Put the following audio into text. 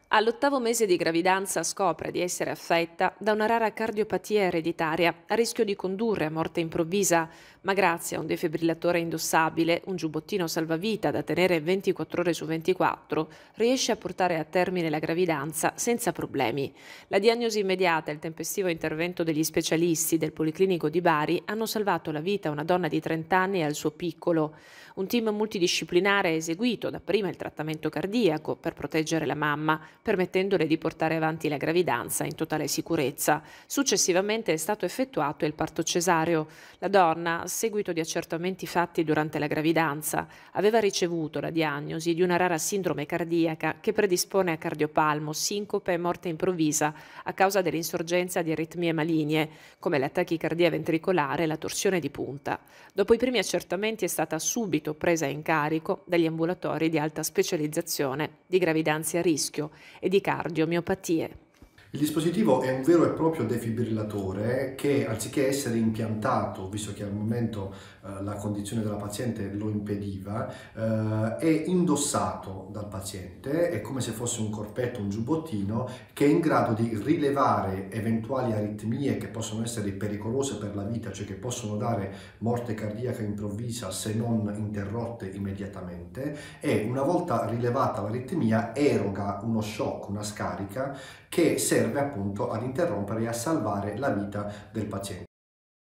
All'8º mese di gravidanza scopre di essere affetta da una rara cardiopatia ereditaria a rischio di condurre a morte improvvisa, ma grazie a un defibrillatore indossabile, un giubbottino salvavita da tenere 24 ore su 24, riesce a portare a termine la gravidanza senza problemi. La diagnosi immediata e il tempestivo intervento degli specialisti del Policlinico di Bari hanno salvato la vita a una donna di 30 anni e al suo piccolo. Un team multidisciplinare ha eseguito dapprima il trattamento cardiaco per proteggere la mamma, permettendole di portare avanti la gravidanza in totale sicurezza. Successivamente è stato effettuato il parto cesareo. La donna, a seguito di accertamenti fatti durante la gravidanza, aveva ricevuto la diagnosi di una rara sindrome cardiaca che predispone a cardiopalmo, sincope e morte improvvisa a causa dell'insorgenza di aritmie maligne, come la tachicardia ventricolare e la torsione di punta. Dopo i primi accertamenti è stata subito presa in carico dagli ambulatori di alta specializzazione di gravidanze a rischio e di cardiomiopatie. Il dispositivo è un vero e proprio defibrillatore che, anziché essere impiantato, visto che al momento la condizione della paziente lo impediva, è indossato dal paziente, è come se fosse un corpetto, un giubbottino, che è in grado di rilevare eventuali aritmie che possono essere pericolose per la vita, cioè che possono dare morte cardiaca improvvisa se non interrotte immediatamente, e una volta rilevata l'aritmia eroga uno shock, una scarica che serve appunto ad interrompere e a salvare la vita del paziente.